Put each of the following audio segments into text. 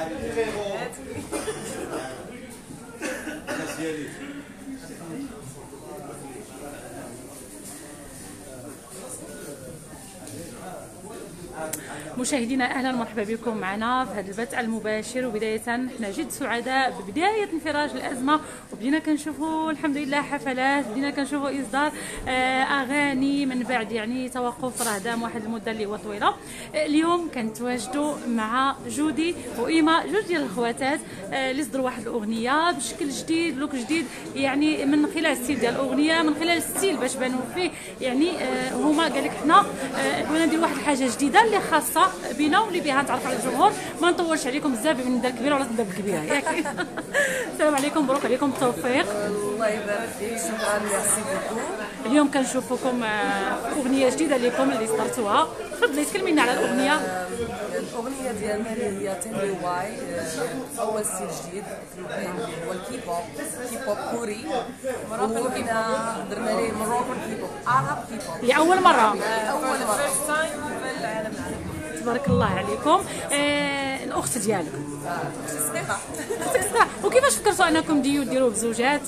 مشاهدينا اهلا ومرحبا بكم معنا في هذا البث المباشر. وبدايه حنا جد سعداء ببدايه انفراج الازمه، وبدينا كنشوفوا الحمد لله حفلات، بدينا كنشوفوا اصدار اغاني من بعد يعني توقف رهدام واحد المده اللي هو طويله. اليوم كنتواجدوا مع جودي وايما، جوج ديال الخواتات اللي صدروا واحد الاغنيه بشكل جديد، لوك جديد، يعني من خلال الستيل ديال الاغنيه، من خلال الستيل باش بانوا فيه يعني هما قال لك حنا بغينا نديروا واحد الحاجه جديده اللي خاصه بينا واللي بها نتعرف على الجمهور. ما نطولش عليكم بزاف بما ندير كبيره ولا تبدا كبيره ياك. السلام عليكم، مبروك عليكم التوفيق. الله يبارك فيك، شكرا، ميرسي بوكو. اليوم كنشوفوكم اغنيه جديده لكم اللي صدرتوها. تفضلي تكلمينا على الاغنيه. الاغنيه ديالنا اللي هي تيلي واي، اول ستيل جديد هو الكيب هوب، كيب هوب كوري، وهنا درنا ليه مروكو كيب هوب، عرب كيب هوب لاول مره اول مره في العالم العربي. تبارك الله عليكم. الاخت ديالك صغيره. وكيفاش فكرتوا انكم ديروه بزوجات؟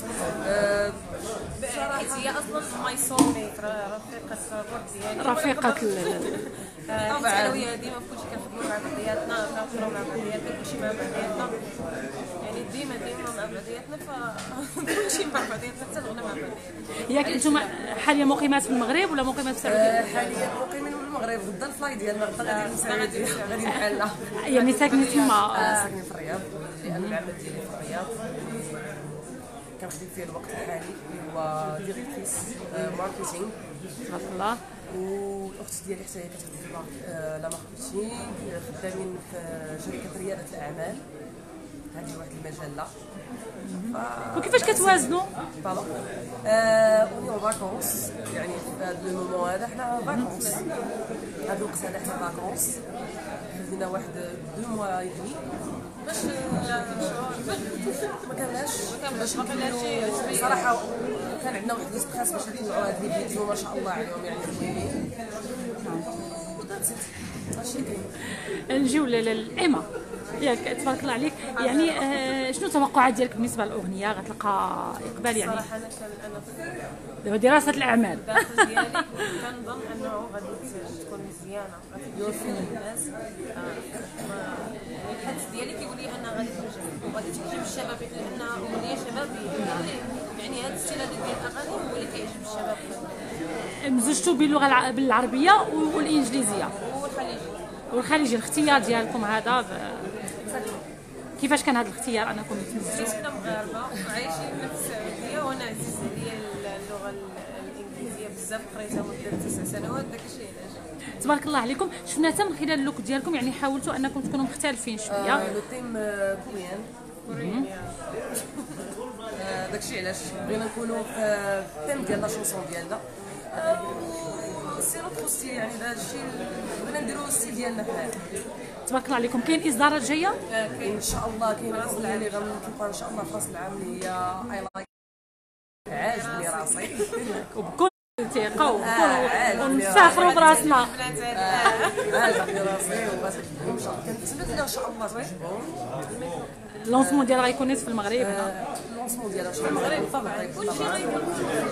حيت هي اصلا ماي سول ميت، رفيقه الروح ديالي، رفيقه طبعا انا وياها ديما في كلشي كنخدموا مع بعضياتنا، كنهضروا مع بعضياتنا، كلشي مع بعضياتنا، يعني ديما مع بعضياتنا، فكلشي مع بعضياتنا حتى الغنى مع بعضياتنا. ياك انتم حاليا مقيمات في المغرب ولا مقيمات في السعوديه؟ حاليا مقيمين في المغرب، غدا الفلاي ديالنا غادي للسعوديه، غادي بحالنا يعني ساكنين تما؟ ساكنين في الرياض، لان العمل ديالي في الرياض كنخدم فيه الوقت الحالي، اللي هو ديريكتريس ماركتينغ. تبارك الله. والاخت ديالي حتى هي كتخدم في لا ماركتينغ، خدامين في شركه رياده الاعمال، هذه واحد المجله. وكيفاش كتوازنوا؟ فوالا اوني اون فاكونس، يعني في هذا المومون هذا حنا فاكونس، هذا الوقت هذا حنا فاكونس، خدينا واحد 2 موا اي دمي باش ما كانش صراحه. كان عندنا واحد الستريس باش نطلعوا هاد لي فيديو ما شاء الله عليهم، يعني زوينين. هادشي كاين. نجيو للايما، ياك تبارك الله عليك، يعني شنو التوقعات ديالك بالنسبه للاغنيه؟ غتلقى اقبال يعني؟ صراحه انا دابا دراسه الاعمال الداخل ديالي كنظن انه غادي تكون مزيانه، غادي تجذب الناس. الحدس ديالي كيقول لي انها غادي تعجب الشباب، لانها اغنيه شبابيه، يعني هذا الستيل هذا ديال الاغاني هو اللي كيعجب الشباب. مزجتوا باللغه بالعربيه والانجليزيه والخليجي. الاختيار ديالكم هذا كيفاش كان هذا الاختيار انكم تمزجوا؟ حنا مغاربه عايشين في السعوديه، وانا عزيز عليا اللغه الانجليزيه بزاف، قريتها مده 9 سنوات، داكشي علاش. تبارك الله عليكم. شفنا حتى من خلال اللوك ديالكم يعني حاولتوا انكم تكونوا مختلفين شويه. لو تيم كوريان، داكشي علاش بغينا نكونوا في التيم ديال لا شونسون ديالنا. سي نوتر ستيل، يعني هذا الشيء بغينا نديرو الستيل ديالنا حنايا. تبارك الله عليكم. كاين اصدارات جايه؟ كاين ان شاء الله، كاين راس العام اللي غنطلقوها ان شاء الله في راس العام، اللي هي اي لايك، عاجبني راسي وبكل ثقه ونفاخروا براسنا. عاجبني راسي وغادي ان شاء الله، كنتمنى ان شاء الله تعجبهم. اللونسمون ديالها غيكون في المغرب هنا. اللونسمون ديالها في المغرب طبعا، كلشي غيكون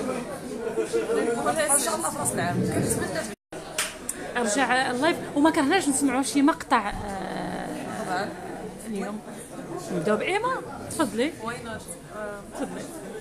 ان شاء الله في راس العام. كنتمنى ارجع اللايف وما كرهناش نسمعوا شي مقطع طبعا. اليوم. نبداو بايما، تفضلي. واي نوت؟ تفضلي.